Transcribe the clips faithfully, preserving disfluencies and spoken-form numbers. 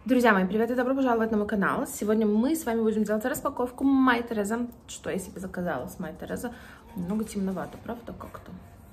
Друзья мои, привет и добро пожаловать на мой канал. Сегодня мы с вами будем делать распаковку Mytheresa. Что я себе заказала с Mytheresa? Немного темновато, правда, как-то?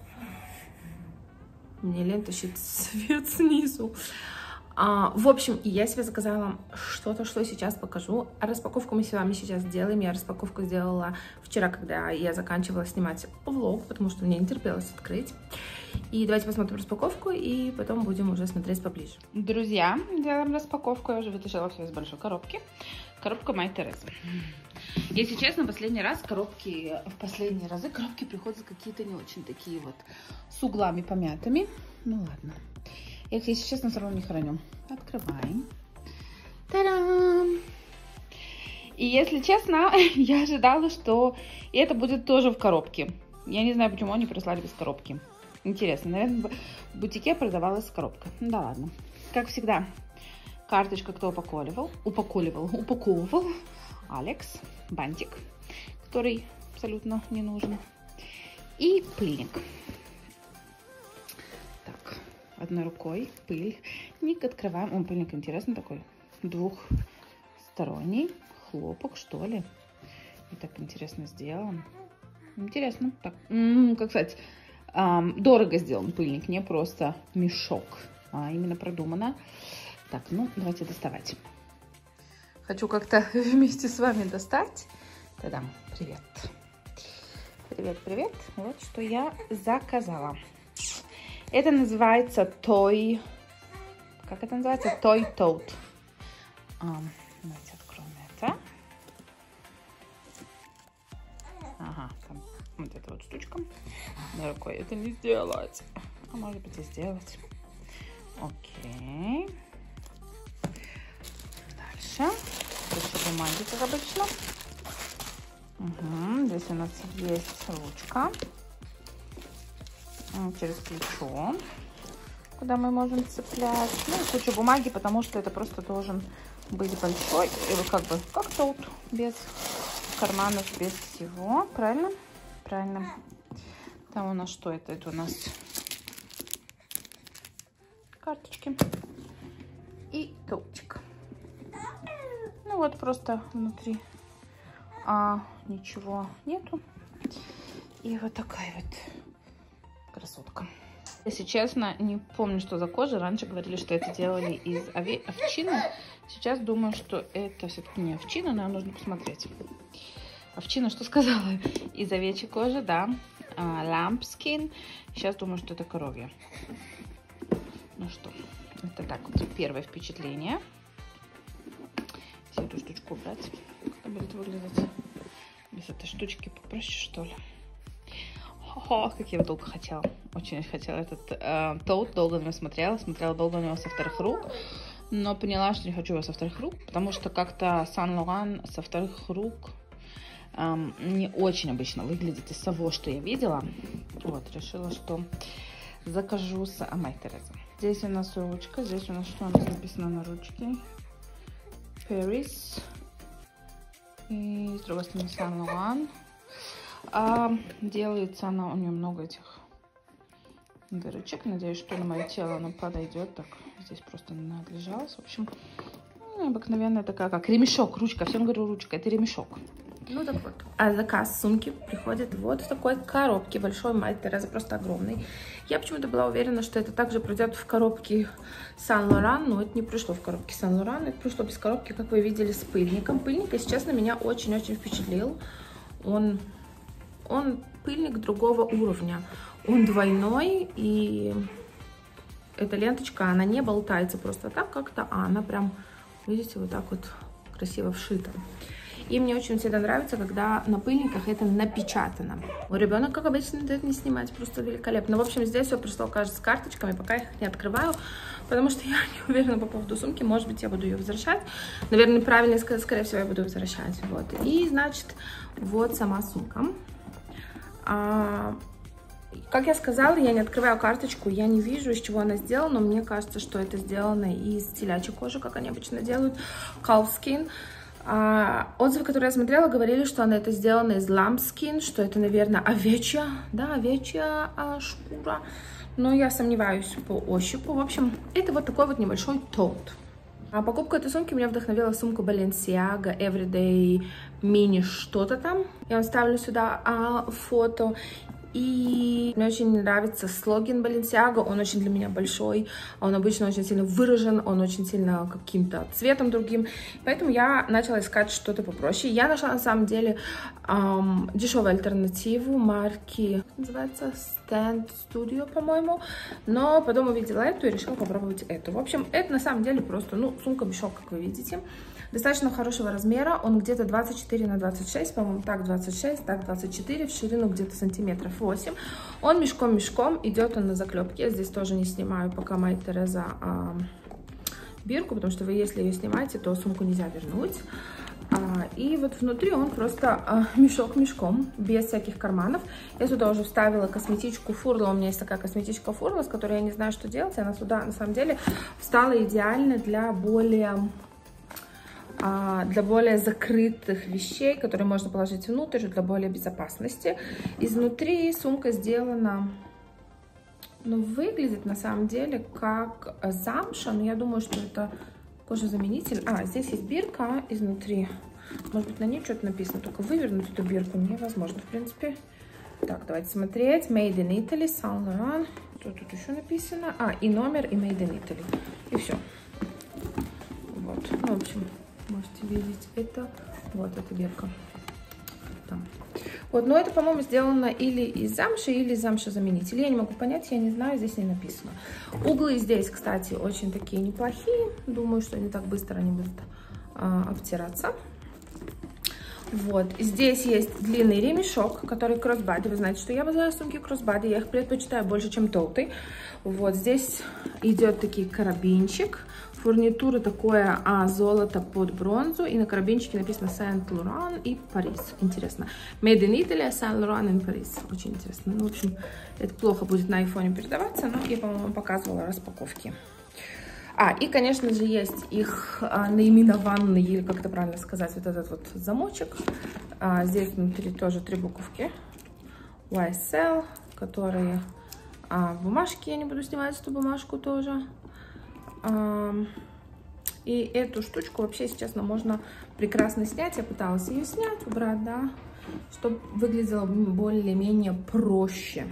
Мне лень тащить свет снизу. А, в общем, я себе заказала что-то, что сейчас покажу. Распаковку мы с вами сейчас делаем. Я распаковку сделала вчера, когда я заканчивала снимать влог, потому что мне не терпелось открыть. И давайте посмотрим распаковку, и потом будем уже смотреть поближе. Друзья, делаем распаковку. Я уже вытащила все из большой коробки. Коробка Mytheresa. Если честно, в последний раз коробки, в последние разы коробки приходят какие-то не очень такие вот с углами помятыми. Ну ладно. Я их, если честно, все равно не храню. Открываем. Та-дам! И если честно, я ожидала, что это будет тоже в коробке. Я не знаю, почему они прислали без коробки. Интересно, наверное, в бутике продавалась коробка. Ну да ладно. Как всегда, карточка, кто упаковывал, упаковывал, упаковывал. Алекс, бантик, который абсолютно не нужен. И пыльник. Так, одной рукой пыль. Ник открываем. Он пыльник интересный такой, двухсторонний хлопок, что ли. И так интересно сделан. Интересно. Так, м-м, как сказать... Um, дорого сделан пыльник, не просто мешок, а именно продумано. Так, ну, давайте доставать. Хочу как-то вместе с вами достать. Та-дам, привет. Привет, привет. Вот что я заказала. Это называется Toy... Как это называется? Toy Tote. Um, давайте откроем это. Ага, там вот эта вот штучка. На рукой это не сделать. А может быть и сделать. Окей. Дальше. Куча бумаги, как обычно. Угу. Здесь у нас есть ручка. Через плечо. Куда мы можем цеплять. Ну и куча бумаги, потому что это просто должен быть большой. Или как бы как тут. Без карманов, без всего. Правильно? Правильно. Там у нас что это? Это у нас карточки и тоутик. Ну вот просто внутри а, ничего нету. И вот такая вот красотка. Если честно, не помню, что за кожа. Раньше говорили, что это делали из овчины. Сейчас думаю, что это все-таки не овчина, но нужно посмотреть. Овчина, что сказала? Из овечьей кожи, да. Lambskin. Сейчас думаю, что это коровья. Ну что, это так вот первое впечатление. Если эту штучку убрать, как это будет выглядеть? Без этой штучки попроще, что ли? О, как я долго хотела. Очень хотела этот э, тоут. Долго на него смотрела. Смотрела долго на него со вторых рук. Но поняла, что не хочу его со вторых рук. Потому что как-то Saint Laurent со вторых рук Um, не очень обычно выглядит из того, что я видела. Вот, решила, что закажу с Mytheresa. Здесь у нас ручка. Здесь у нас что у нас написано на ручке? Paris. И с другой стороны Saint Laurent. А, делается она, у нее много этих дырочек. Надеюсь, что на мое тело она подойдет. Так, здесь просто не надлежалось. В общем, ну, обыкновенная такая, как ремешок, ручка. Всем говорю ручка, это ремешок. Ну так вот, а заказ сумки приходит вот в такой коробке, большой Mytheresa, просто огромный. Я почему-то была уверена, что это также придет в коробке Saint Laurent, но это не пришло в коробке Saint Laurent, это пришло без коробки, как вы видели, с пыльником. Пыльник, если честно, меня очень-очень впечатлил. Он, он пыльник другого уровня, он двойной, и эта ленточка, она не болтается просто так как-то, а она прям, видите, вот так вот красиво вшита. И мне очень всегда нравится, когда на пыльниках это напечатано. У ребенка, как обычно, дает не снимать, просто великолепно. В общем, здесь все пришло, кажется, с карточками, пока я их не открываю, потому что я не уверена по поводу сумки. Может быть, я буду ее возвращать. Наверное, правильно сказать, скорее всего, я буду возвращать. Вот. И, значит, вот сама сумка. А, как я сказала, я не открываю карточку, я не вижу, из чего она сделана, но мне кажется, что это сделано из телячьей кожи, как они обычно делают, cow skin. А, отзывы, которые я смотрела, говорили, что она это сделана из lambskin, что это, наверное, овечья, да, овечья а, шкура. Но я сомневаюсь по ощупу. В общем, это вот такой вот небольшой тоут. А покупка этой сумки меня вдохновила сумка Balenciaga Everyday Mini что-то там. Я вам ставлю сюда а, фото. И мне очень нравится слоган Balenciaga, он очень для меня большой, он обычно очень сильно выражен, он очень сильно каким-то цветом другим, поэтому я начала искать что-то попроще. Я нашла на самом деле эм, дешевую альтернативу марки, как называется, Stand Studio, по-моему, но потом увидела эту и решила попробовать эту. В общем, это на самом деле просто, ну, сумка-мешок, как вы видите. Достаточно хорошего размера, он где-то двадцать четыре на двадцать шесть, по-моему, так двадцать шесть, так двадцать четыре, в ширину где-то сантиметров восемь. Он мешком-мешком, идет он на заклепке. Я здесь тоже не снимаю пока Майя Тереза а, бирку, потому что вы, если ее снимаете, то сумку нельзя вернуть. А, и вот внутри он просто а, мешок мешком, без всяких карманов. Я сюда уже вставила косметичку Фурла. У меня есть такая косметичка Фурла, с которой я не знаю, что делать. Она сюда, на самом деле, встала идеально для более... для более закрытых вещей, которые можно положить внутрь, для более безопасности. Изнутри сумка сделана, ну, выглядит на самом деле как замша, но я думаю, что это кожезаменитель. А, здесь есть бирка изнутри. Может быть, на ней что-то написано, только вывернуть эту бирку невозможно, в принципе. Так, давайте смотреть. Made in Italy, Saint Laurent. Что тут еще написано? А, и номер, и Made in Italy. И все. Вот, ну, в общем... Можете видеть это. Вот эта бирка. Там. Вот, но это, по-моему, сделано или из замши, или из замшезаменителя. Я не могу понять, я не знаю, здесь не написано. Углы здесь, кстати, очень такие неплохие. Думаю, что не так быстро они будут а, обтираться. Вот, здесь есть длинный ремешок, который кроссбади. Вы знаете, что я обожаю сумки кроссбади, я их предпочитаю больше, чем тоуты. Вот, здесь идет такой карабинчик. Фурнитура такое а, золото под бронзу. И на карабинчике написано Saint Laurent и Париж. Интересно. Made in Italy, Saint Laurent и Париж. Очень интересно. Ну, в общем, это плохо будет на айфоне передаваться, но я, по-моему, показывала распаковки. А, и, конечно же, есть их а, наименованный, или как это правильно сказать, вот этот вот замочек. А, здесь внутри тоже три буковки. уай эс эл, которые а, бумажки, я не буду снимать эту бумажку тоже. А, и эту штучку вообще, если честно, можно прекрасно снять. Я пыталась ее снять, убрать, да, чтобы выглядело более-менее проще.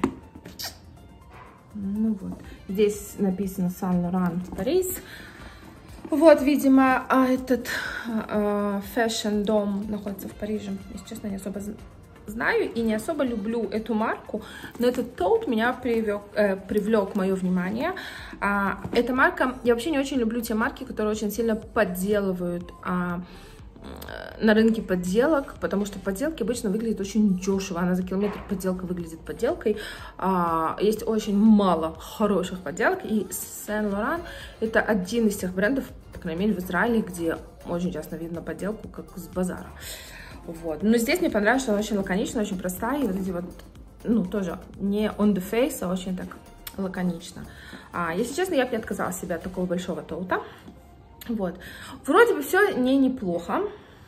Ну вот, здесь написано Saint Laurent Париж. Вот, видимо, этот фэшн-дом находится в Париже. Если честно, не особо знаю и не особо люблю эту марку, но этот тоут меня привлек, э, привлек мое внимание. А, эта марка, я вообще не очень люблю те марки, которые очень сильно подделывают а, на рынке подделок, потому что подделки обычно выглядят очень дешево. Она за километр подделка выглядит подделкой. А, есть очень мало хороших подделок, и Saint Laurent это один из тех брендов, по крайней мере в Израиле, где очень часто видно подделку, как с базара. Вот. Но здесь мне понравилось, что она очень лаконичная, очень простая, и вот эти вот, ну, тоже не on the face, а очень так лаконично. А, если честно, я бы не отказала себе от такого большого тоута. Вот. Вроде бы все не неплохо,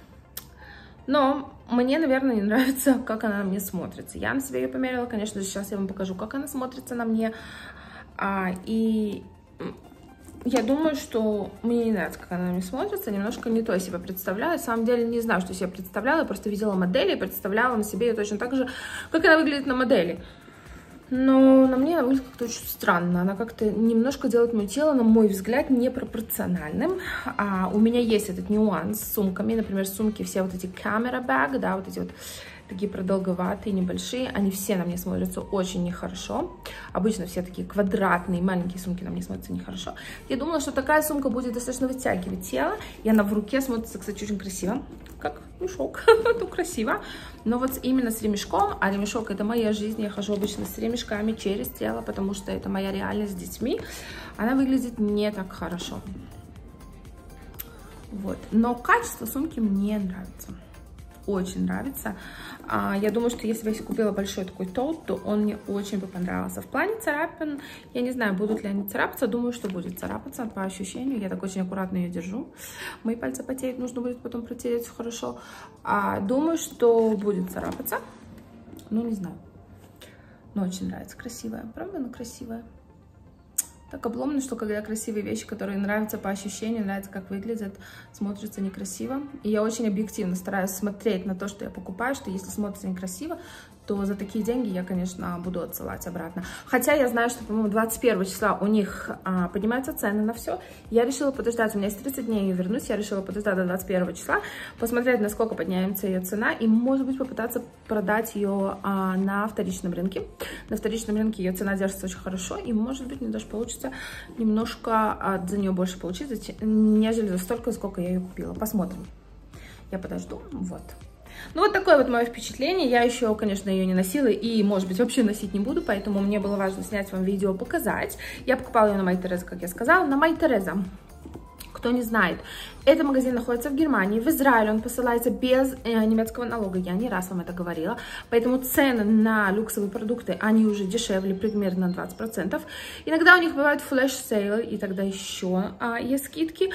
но мне, наверное, не нравится, как она на мне смотрится. Я на себя ее померила, конечно же, сейчас я вам покажу, как она смотрится на мне. А, и я думаю, что мне не нравится, как она на мне смотрится, немножко не то я себя представляю. На самом деле не знаю, что я себе представляла, я просто видела модели и представляла на себе ее точно так же, как она выглядит на модели. Но на мне она выглядит как-то очень странно. Она как-то немножко делает мое тело, на мой взгляд, непропорциональным. А у меня есть этот нюанс с сумками. Например, сумки все вот эти camera bag, да, вот эти вот такие продолговатые, небольшие. Они все на мне смотрятся очень нехорошо. Обычно все такие квадратные, маленькие сумки на мне смотрятся нехорошо. Я думала, что такая сумка будет достаточно вытягивать тело. И она в руке смотрится, кстати, очень красиво. Как мешок. Ну, красиво. Но вот именно с ремешком, а ремешок это моя жизнь. Я хожу обычно с ремешками через тело, потому что это моя реальность с детьми. Она выглядит не так хорошо. Вот. Но качество сумки мне нравится. Очень нравится. А, я думаю, что если бы я купила большой такой тоут, то он мне очень бы понравился. В плане царапин, я не знаю, будут ли они царапаться. Думаю, что будет царапаться по ощущению. Я так очень аккуратно ее держу. Мои пальцы потеют, нужно будет потом протереть все хорошо. А, думаю, что будет царапаться. Ну, не знаю. Но очень нравится. Красивая. Правда, она красивая. Так обломно, что когда красивые вещи, которые нравятся по ощущению, нравятся, как выглядят, смотрятся некрасиво. И я очень объективно стараюсь смотреть на то, что я покупаю, что если смотрится некрасиво, то за такие деньги я, конечно, буду отсылать обратно. Хотя я знаю, что, по-моему, двадцать первого числа у них а, поднимаются цены на все. Я решила подождать, у меня есть тридцать дней, я вернусь, я решила подождать до двадцать первого числа, посмотреть, насколько поднимется ее цена, и, может быть, попытаться продать ее а, на вторичном рынке. На вторичном рынке ее цена держится очень хорошо, и, может быть, мне даже получится немножко а, за нее больше получить, нежели за столько, сколько я ее купила. Посмотрим. Я подожду, вот. Ну, вот такое вот мое впечатление. Я еще, конечно, ее не носила и, может быть, вообще носить не буду, поэтому мне было важно снять вам видео, показать. Я покупала ее на Mytheresa, как я сказала, на Mytheresa. Кто не знает, этот магазин находится в Германии, в Израиле, он посылается без э, немецкого налога, я не раз вам это говорила, поэтому цены на люксовые продукты, они уже дешевле, примерно на двадцать процентов. Иногда у них бывают флеш-сейлы, и тогда еще а, есть скидки.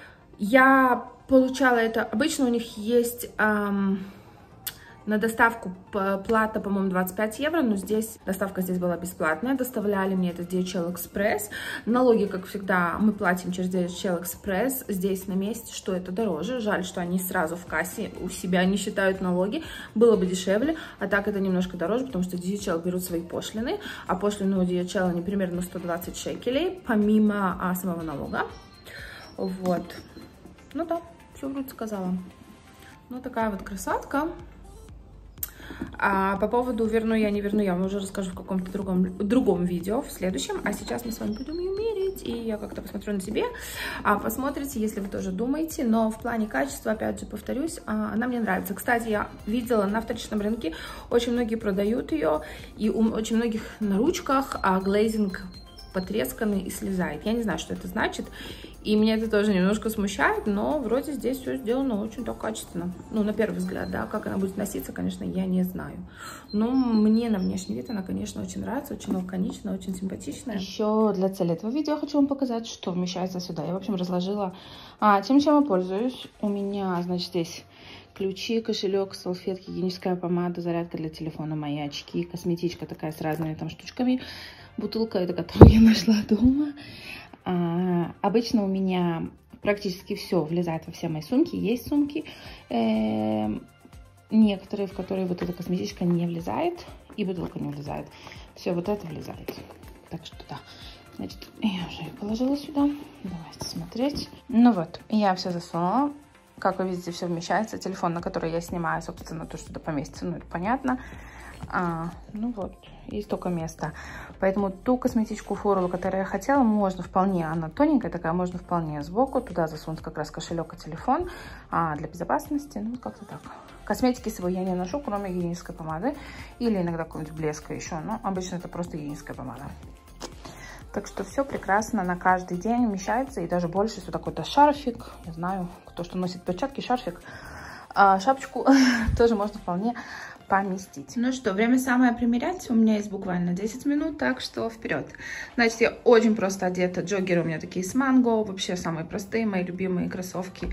Я получала это, обычно у них есть... Ам, на доставку плата, по-моему, двадцать пять евро, но здесь доставка здесь была бесплатная. Доставляли мне это ди эйч эл Express. Налоги, как всегда, мы платим через ди эйч эл Express здесь на месте, что это дороже. Жаль, что они сразу в кассе у себя не считают налоги. Было бы дешевле, а так это немножко дороже, потому что ди эйч эл берут свои пошлины, а пошлины у ди эйч эл они примерно сто двадцать шекелей, помимо а, самого налога. Вот. Ну да, все вроде сказала. Ну такая вот красотка. А по поводу верну я, не верну, я вам уже расскажу в каком-то другом, другом видео, в следующем. А сейчас мы с вами будем ее мерить, и я как-то посмотрю на себе. А посмотрите, если вы тоже думаете. Но в плане качества, опять же, повторюсь, она мне нравится. Кстати, я видела на вторичном рынке, очень многие продают ее, и у очень многих на ручках а глейзинг потресканный и слезает. Я не знаю, что это значит, и меня это тоже немножко смущает, но вроде здесь все сделано очень так качественно. Ну, на первый взгляд, да, как она будет носиться, конечно, я не знаю. Но мне на внешний вид она, конечно, очень нравится, очень лаконичная, очень симпатичная. Еще для цели этого видео хочу вам показать, что вмещается сюда. Я, в общем, разложила а, тем, чем я пользуюсь. У меня, значит, здесь ключи, кошелек, салфетки, гигиеническая помада, зарядка для телефона, мои очки, косметичка такая с разными там штучками. Бутылка, это которую я нашла дома. А, обычно у меня практически все влезает во все мои сумки. Есть сумки, э, некоторые, в которые вот эта косметичка не влезает, и бутылка не влезает. Все вот это влезает. Так что да. Значит, я уже ее положила сюда. Давайте смотреть. Ну вот, я все засунула. Как вы видите, все вмещается. Телефон, на который я снимаю, собственно, то, что туда поместится, ну это понятно. А, ну вот, есть только место. Поэтому ту косметичку формулу, которую я хотела, можно вполне, она тоненькая такая, можно вполне сбоку туда засунуть как раз кошелек и телефон а, для безопасности. Ну, как-то так. Косметики свой я не ношу, кроме гигиенической помады. Или иногда какой-нибудь блеска еще, но обычно это просто гигиеническая помада. Так что все прекрасно на каждый день вмещается, и даже больше, если какой-то шарфик, не знаю, кто что носит перчатки, шарфик, а, шапочку тоже можно вполне поместить. Ну что, время самое примерять. У меня есть буквально десять минут, так что вперед. Значит, я очень просто одета. Джоггеры у меня такие с манго. Вообще самые простые, мои любимые кроссовки.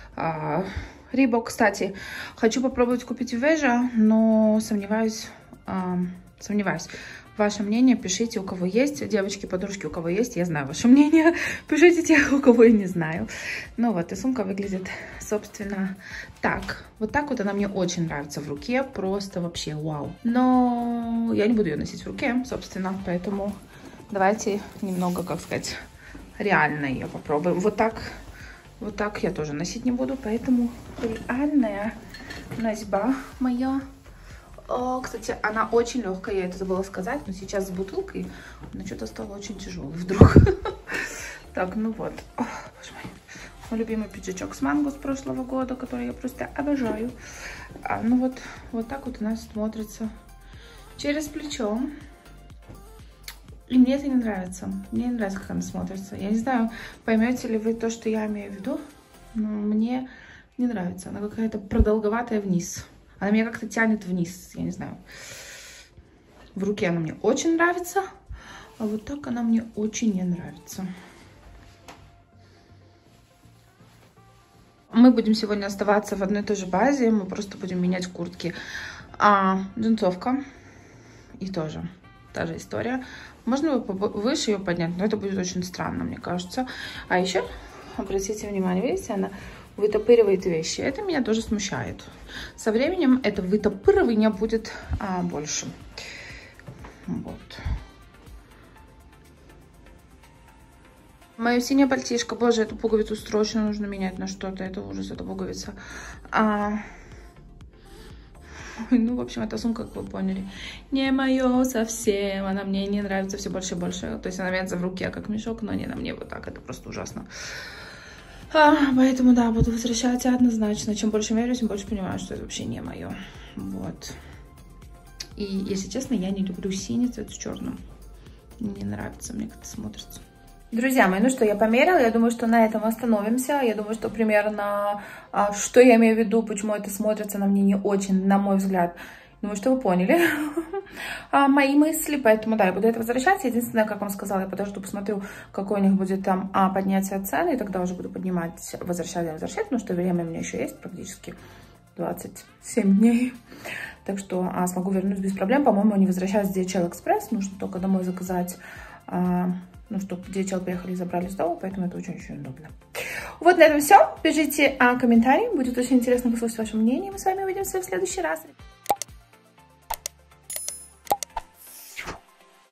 Рибок, кстати, хочу попробовать купить Вежа, но сомневаюсь, а, сомневаюсь. Ваше мнение пишите, у кого есть. Девочки, подружки, у кого есть, я знаю ваше мнение. Пишите тех, у кого я не знаю. Ну вот, и сумка выглядит, собственно, так. Вот так вот она мне очень нравится в руке. Просто вообще вау. Но я не буду ее носить в руке, собственно. Поэтому давайте немного, как сказать, реально ее попробуем. Вот так, вот так я тоже носить не буду. Поэтому реальная носьба моя. О, кстати, она очень легкая, я это забыла сказать, но сейчас с бутылкой она что-то стала очень тяжелой вдруг. Так, ну вот. О, боже мой. Мой любимый пиджачок с манго с прошлого года, который я просто обожаю. А, ну вот, вот так вот у нас смотрится через плечо. И мне это не нравится. Мне не нравится, как она смотрится. Я не знаю, поймете ли вы то, что я имею в виду, но мне не нравится. Она какая-то продолговатая вниз. Она меня как-то тянет вниз, я не знаю. В руке она мне очень нравится, а вот так она мне очень не нравится. Мы будем сегодня оставаться в одной и той же базе, мы просто будем менять куртки. А, джинсовка и тоже та же история. Можно выше ее поднять, но это будет очень странно, мне кажется. А еще, обратите внимание, видите, она вытопыривает вещи. Это меня тоже смущает. Со временем это вытопыривание будет а, больше. Вот. Мое синее пальтишко. Боже, эту пуговицу срочно нужно менять на что-то. Это ужас, эта пуговица. А... Ну, в общем, эта сумка, как вы поняли, не мое совсем. Она мне не нравится все больше и больше. То есть она вяжется в руке, как мешок, но не на мне вот так. Это просто ужасно. А, поэтому, да, буду возвращать однозначно. Чем больше меряю, тем больше понимаю, что это вообще не мое. Вот. И, если честно, я не люблю синий цвет с черным. Не нравится мне, как это смотрится. Друзья мои, ну что, я померила, я думаю, что на этом остановимся. Я думаю, что примерно, а, что я имею в виду, почему это смотрится на мне не очень, на мой взгляд. Думаю, что вы поняли а, мои мысли, поэтому, да, я буду это возвращаться. Единственное, как вам сказала, я подожду, посмотрю, какое у них будет там а, поднятие цены, и тогда уже буду поднимать, возвращать, возвращать, потому что время у меня еще есть практически двадцать семь дней. Так что а, смогу вернуть без проблем. По-моему, они возвращаются с ди эйч эл Express, нужно только домой заказать... А, ну, чтобы ди эйч эл приехали и забрали с дома, поэтому это очень-очень удобно. Вот на этом все. Пишите а, комментарии, будет очень интересно послушать ваше мнение. Мы с вами увидимся в следующий раз.